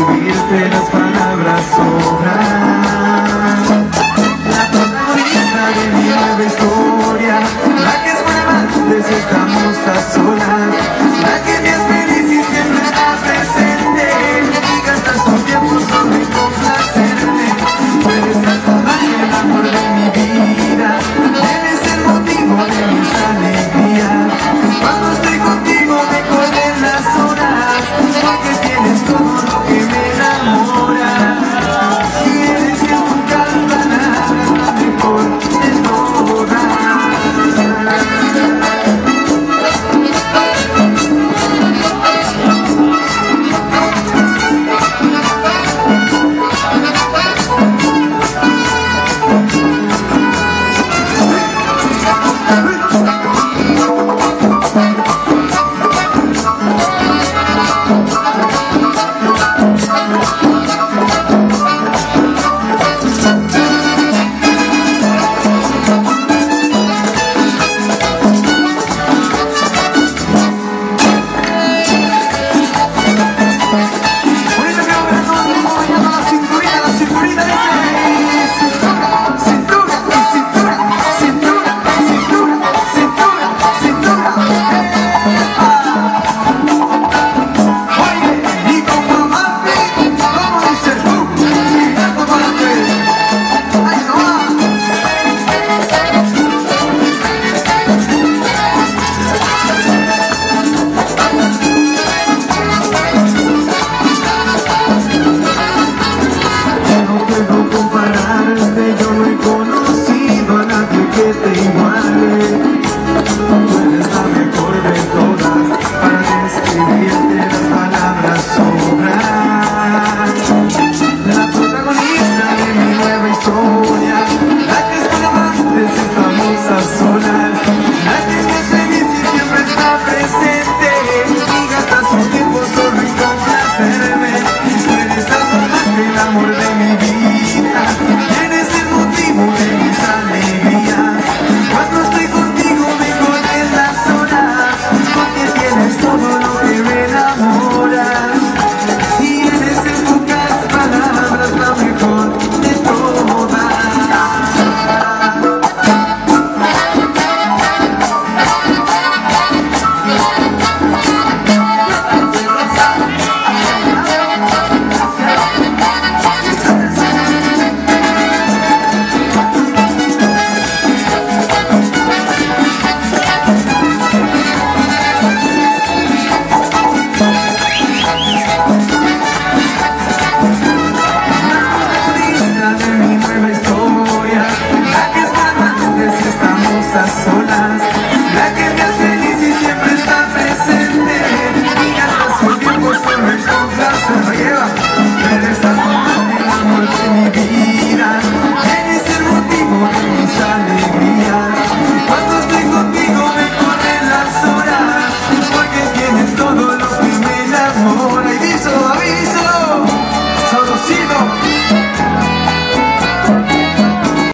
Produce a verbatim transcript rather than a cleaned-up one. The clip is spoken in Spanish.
describirte las palabras sobran. La protagonista de mi nueva historia, la que es buena antes estamos a solas, la que me es feliz y siempre está presente y gasta su tiempo solo en complacerme. Puedes ser toda el amor de mi vida, eres el motivo de mis alegrías. Cuando estoy contigo me corren las horas, porque tienes todo lo que me enamora. Y eres en pocas palabras la mejor de todas. Presente y gasta su tiempo solo en complacerme.